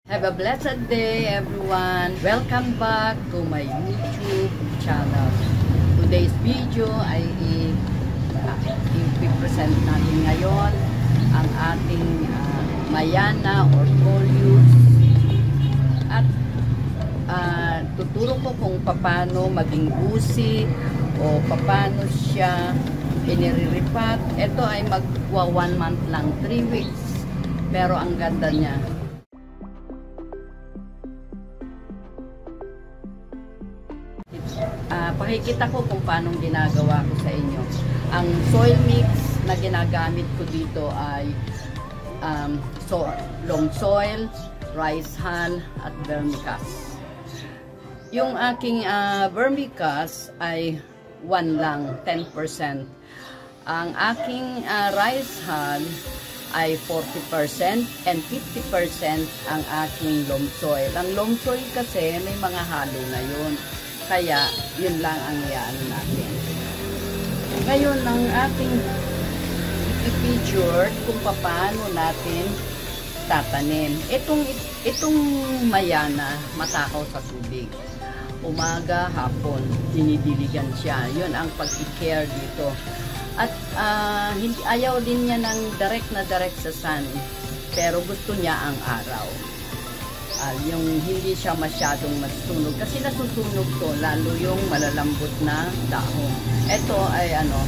Have a blessed day, everyone. Welcome back to my YouTube channel. Today's video ay i-present natin ngayon ang ating Mayana or Coleus. At tuturo ko kung paano maging busi o paano siya iniriripat. Ito ay magwa 1 month lang, 3 weeks. Pero ang ganda niya. Pakikita ko kung paano ginagawa ko sa inyo. Ang soil mix na ginagamit ko dito ay long soil, rice hull, at vermicast. Yung aking vermicast ay 1 lang, 10%. Ang aking rice hull ay 40% and 50% ang aking loam soil. Ang loam soil kasi may mga halo na yun. Kaya, yun lang ang iyan natin. Ngayon, ang ating i-picture kung paano natin tatanim. Itong Mayana, matakaw sa tubig. Umaga, hapon, dinidiligan siya. Yun ang pag-care dito. At ayaw din niya ng direct sa sun. Pero gusto niya ang araw. Yung hindi siya masyadong masusunog kasi nasusunog to lalo yung malalambot na dahon. Ito ay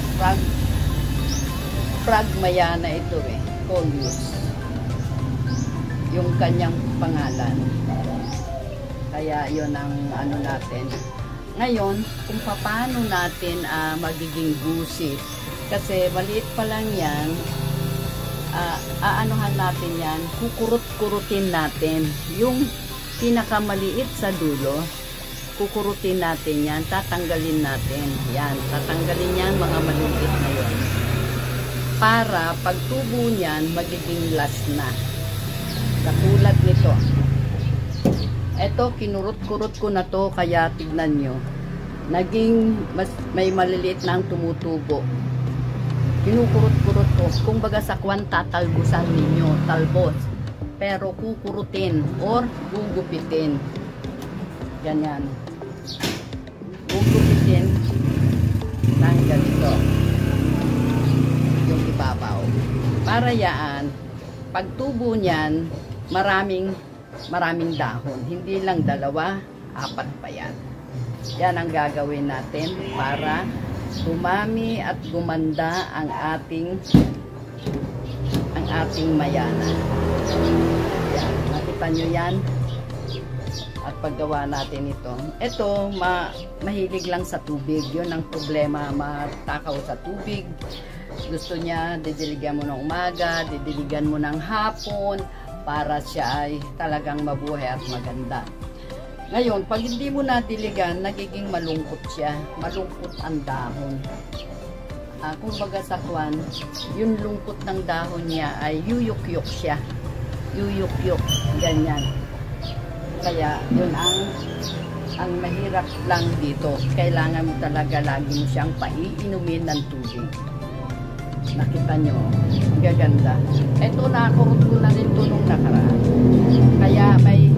frag Mayana ito Coleus, yung kanyang pangalan. Kaya yun ang natin ngayon kung paano natin magiging busi kasi maliit pa lang yan. Aanuhan natin yan, kukurut-kurutin natin yung pinakamaliit sa dulo, kukurutin natin yan, tatanggalin natin yan, tatanggalin yan mga maliit na yun para pagtubo niyan magiging last na katulad nito. Eto kinurut-kurut ko na to kaya tignan nyo naging may maliliit na ang tumutubo. Kinukurut-kurut ko. Kung baga sa kwan tatalbusan ninyo, talbos. Pero kukurutin or gugupitin. Ganyan. Gugupitin ng ganito. Yung ibabaw. Para yaan, pagtubo niyan, maraming dahon. Hindi lang 2, 4 pa yan. Yan ang gagawin natin para dumami at gumanda ang ating Mayana. Yan, nakita nyo yan at paggawa natin ito. Ito mahilig lang sa tubig, yun ang problema, matakaw sa tubig. Gusto niya didiligan mo ng umaga, didiligan mo ng hapon para siya ay talagang mabuhay at maganda. Ngayon, pag hindi mo nadiligan, nagiging malungkot siya. Malungkot ang dahon. Kung baga sa kwan, yung lungkot ng dahon niya ay yuyuk-yuk siya. Yuyuk-yuk. Ganyan. Kaya, yun ang mahirap lang dito. Kailangan mo talaga lagi mo siyang paiinumin ng tubig. Nakita nyo, ang gaganda. Ito, nakurot ko na rin ito nung nakaraan. Kaya may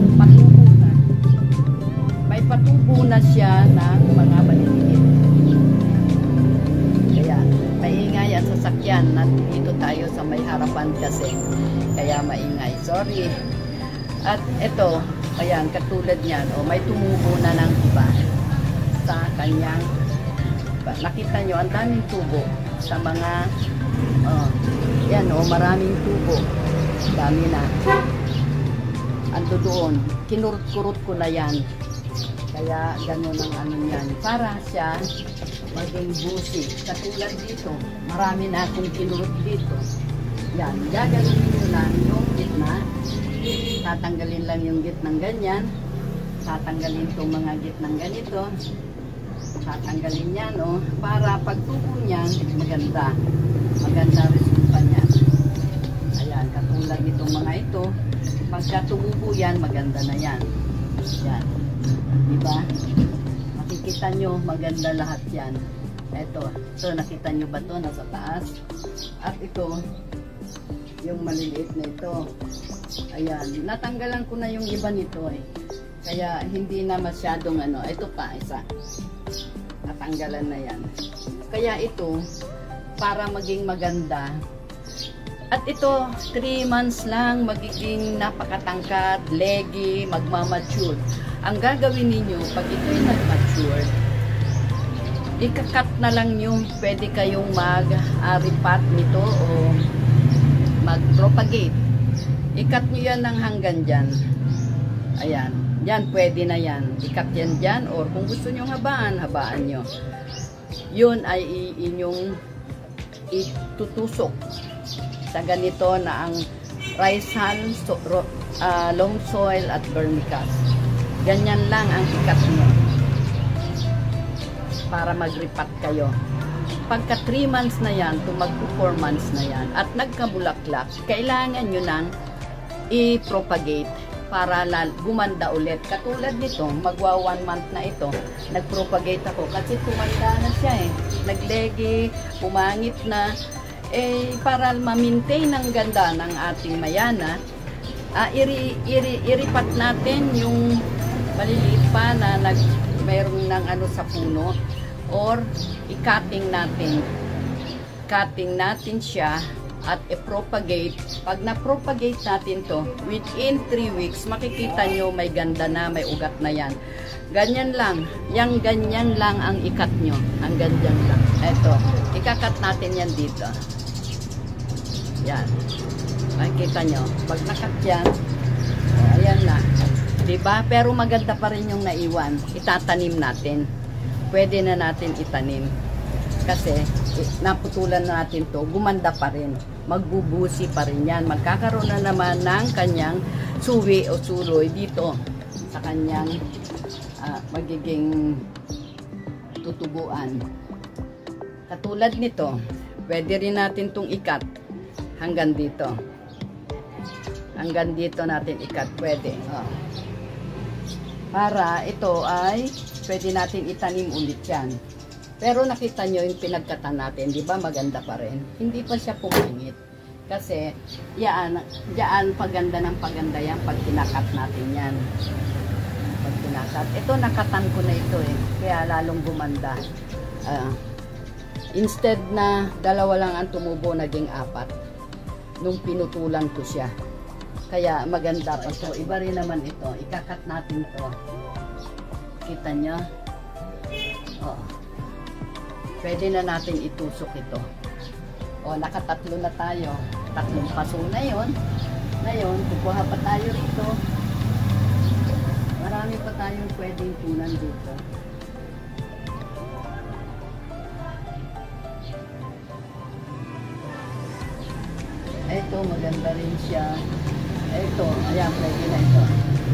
patubo na siya ng mga maliliit. Kaya maingay ang sasakyan. Nandito tayo sa may harapan kasi. Kaya maingay. Sorry. At ito, ayan, katulad niyan. May tumubo na ng iba sa kanyang. Nakita nyo, ang daming tubo sa mga yan maraming tubo. Dami na. Ando doon. Kinurut-kurut ko na yan. Kaya gano'n ang yan. Para siya maging busi. Katulad dito, marami na akong kinurut dito. Yan, gagawin nyo lang yung gitna. Tatanggalin lang yung gitnang ganyan. Tatanggalin itong mga gitnang ganito. Tatanggalin yan, para pagtubo niyan, maganda. Maganda resulta niya. Ayan, katulad itong mga ito. Pagka tumubo yan, maganda na yan. Yan. Diba? Makikita nyo, maganda lahat yan. Ito, nakita nyo ba ito? Nasa taas. At ito, yung maliliit na ito. Ayan, natanggalan ko na yung iba nito eh. Kaya hindi na masyadong ano. Ito pa, isa. Natanggalan na yan. Kaya ito, para maging maganda. At ito, 3 months lang, magiging napakatangkat, leggy, magmamature. Ang gagawin ninyo, pag ito'y nag-mature, ikakat na lang yung pwede kayong mag-ripat nito o mag-propagate. Ikat nyo yan ng hanggang dyan. Ayan. Yan, pwede na yan. Ikat yan dyan. Or kung gusto nyo habaan, habaan nyo. Yun ay inyong itutusok sa ganito na ang rice hull, loam soil at vermicast. Ganyan lang ang ikat nyo. Para mag-ripat kayo. Pagka 3 months na yan, to mag 4 months na yan, at nagkabulaklak, kailangan nyo nang i-propagate para gumanda ulit. Katulad nito, magwa 1 month na ito, nag-propagate ako kasi tumanda na siya eh. Naglegi, pumangit na. Eh, para ma-maintain ang ganda ng ating mayana, iripat natin yung maliliit pa na mayroong ng ano sa puno, or i-cutting natin. Cutting natin siya at i-propagate. Pag na-propagate natin to, within 3 weeks, makikita nyo may ganda na, may ugat na yan. Ganyan lang. Yang ganyan lang ang ikat nyo. Ang ganyan lang. Eto. Ikakat natin yan dito. Yan. Makikita nyo. Pag nakat yan, ayan na. Diba? Pero maganda pa rin yung naiwan. Itatanim natin. Pwede na natin itanim. Kasi naputulan natin to, gumanda pa rin. Magbubusi pa rin yan. Magkakaroon na naman ng kanyang suwi o suloy dito sa kanyang magiging tutubuan. Katulad nito, pwede rin natin tong ikat hanggang dito. Hanggang dito natin ikat. Pwede. Para ito ay pwede natin itanim ulit yan. Pero nakita nyo yung pinagkatan natin, di ba maganda pa rin? Hindi pa siya pumingit. Kasi, yan paganda ng paganda yan pag kinakat natin yan. Pag kinakat. Ito, nakatan ko na ito eh. Kaya lalong gumanda. Instead na 2 lang ang tumubo, naging 4. Nung pinutulan ko siya. Kaya maganda pa ito. Iba rin naman ito. Ikakat natin ito. Kita nyo? Oo. Pwede na natin itusok ito. O, nakatatlo na tayo. 3 paso na yun. Ngayon, kukuha pa tayo rito. Marami pa tayong pwedeng tunan dito. Ito, maganda rin siya. Ito, ayan, pwede na ito.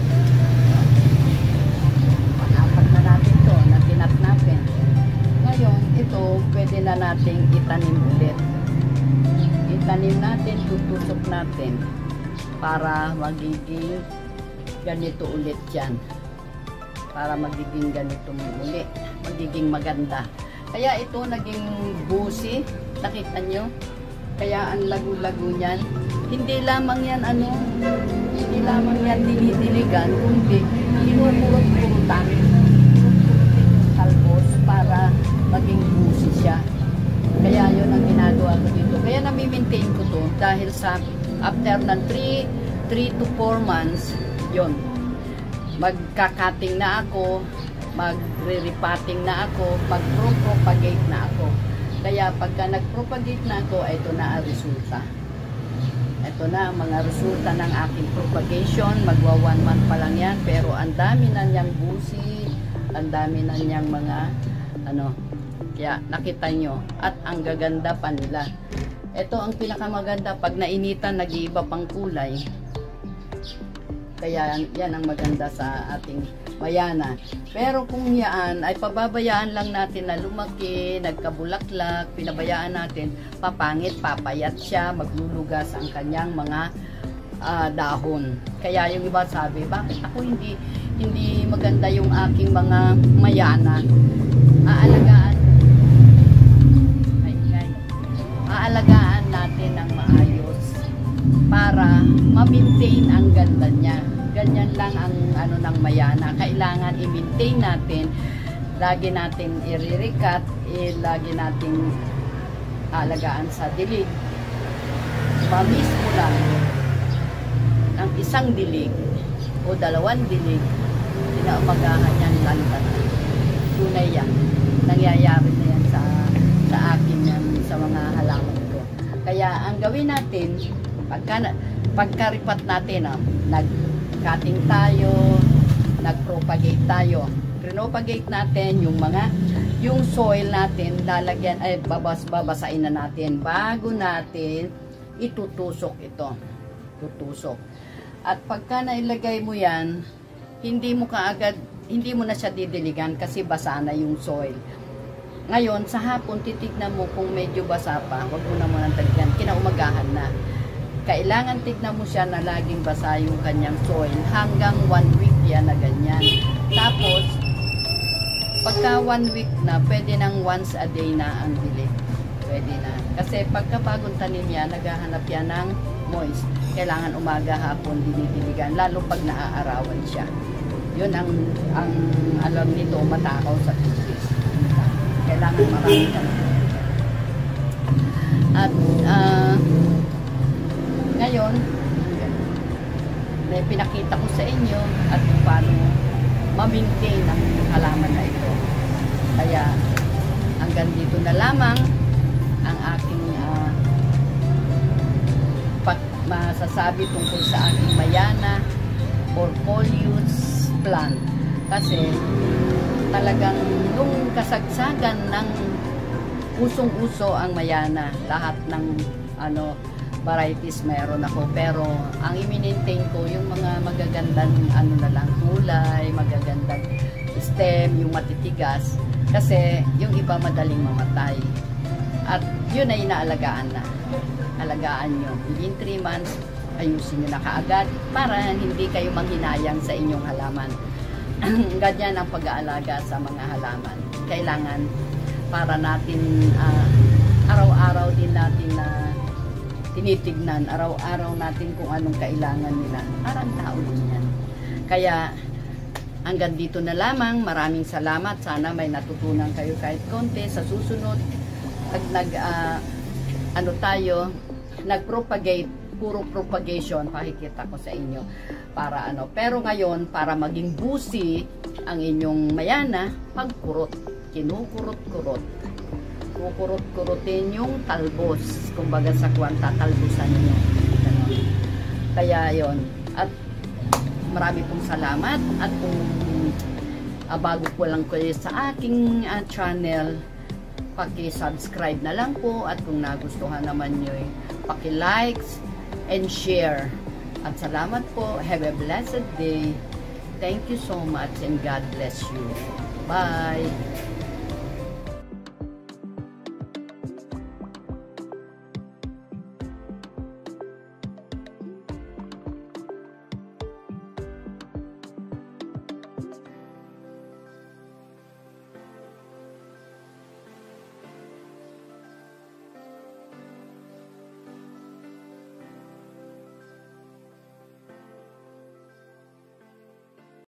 Pang-4 na natin ito. Natinat natin. Ngayon, ito, pwede na nating itanim ulit. Itanim natin, tutusok natin para magiging ganito ulit yan. Para magiging ganito ulit. Magiging maganda. Kaya ito naging busi. Nakita nyo? Kaya ang lagu-lagu niyan. Hindi lamang yan hindi lamang yan dinidiligan, kundi hinupurot-purutan. Talbos para maging busi siya. Kaya yun ang ginagawa ko dito. Kaya nami-maintain ko to dahil sa after ng 3 to 4 months, yun. Magkakating na ako, magre-repotting na ako, mag-propagate na ako. Kaya pagka nag-propagate na ako, ito na ang resulta. Ito na ang mga resulta ng aking propagation. Magwa 1 month pa lang yan, pero ang dami na niyang busi, ang dami na niyang mga kaya nakita nyo, at ang gaganda pa nila. Ito ang pinakamaganda, pag nainitan, nag-iiba pang kulay. Kaya yan ang maganda sa ating mayana. Pero kung yan ay pababayaan lang natin na lumaki, nagkabulaklak, pinabayaan natin, papangit, papayat siya, maglulugas ang kanyang mga dahon. Kaya yung iba sabi, bakit ako hindi maganda yung aking mga mayana? Aalagaan natin ng maayos para ma-maintain ang ganda niya. Ganyan lang ang ano ng mayana. Kailangan i-maintain natin. Lagi natin i-rikat, lagi natin alagaan sa dilig. Mamis mo lang ng isang dilig o 2 dilig, inaumagahan yan lantan. Tunay yan. Nangyayari na yan sa akin yan, sa mga halaman ko. Kaya ang gawin natin, pagkaripat natin, nag-cutting tayo, nag-propagate tayo. Propagate natin yung soil natin, lalagyan, ay babasain na natin bago natin itutusok ito. Tutusok. At pagka nailagay mo yan, hindi mo na siya didiligan kasi basa na yung soil. Ngayon, sa hapon, titignan mo kung medyo basa pa, huwag mo na muna taligan, kinaumagahan na. Kailangan tignan mo siya na laging basa yung kanyang soil hanggang 1 week yan na ganyan. Tapos, pagka 1 week na, pwede nang once a day na ang dilig. Pwede na. Kasi pagka bagong tanim yan, naghahanap yan ng moist. Kailangan umaga, hapon, dinidiligan. Lalo pag naaarawan siya. Yun ang alam nito, matakaw sa tubig. Kailangan marami ka. At ngayon, pinakita ko sa inyo at kung paano ma-maintain ang halaman na ito. Kaya hanggang dito na lamang ang aking masasabi tungkol sa aking mayana or foliage plant. Kasi talagang nung kasagsagan ng usong-uso ang mayana, lahat ng varieties meron ako, pero ang i-maintain ko yung mga magagandang na lang kulay, magagandang stem, yung matitigas, kasi yung iba madaling mamatay. At yun ay inaalagaan na. Alagaan nyo. Within 3 months, ayusin nyo na kaagad para hindi kayo manghinayang sa inyong halaman. Ganyan ang pag-aalaga sa mga halaman. Kailangan para natin araw-araw din natin na tinitignan, araw-araw natin kung anong kailangan nila. Parang tao din yan. Kaya hanggang dito na lamang. Maraming salamat. Sana may natutunan kayo kahit konti. Sa susunod, nag-propagate, puro propagation, pakikita ko sa inyo. Para pero ngayon, para maging busi ang inyong mayana, pagkurot. Kinukurot-kurot. Kukurot-kurotin yung talbos. Kumbaga sa kwanta, talbusan nyo. Kaya yon. At marami pong salamat. At kung bago po lang kayo sa aking channel, paki-subscribe na lang po. At kung nagustuhan naman nyo, paki-likes and share. At salamat po. Have a blessed day. Thank you so much and God bless you. Bye!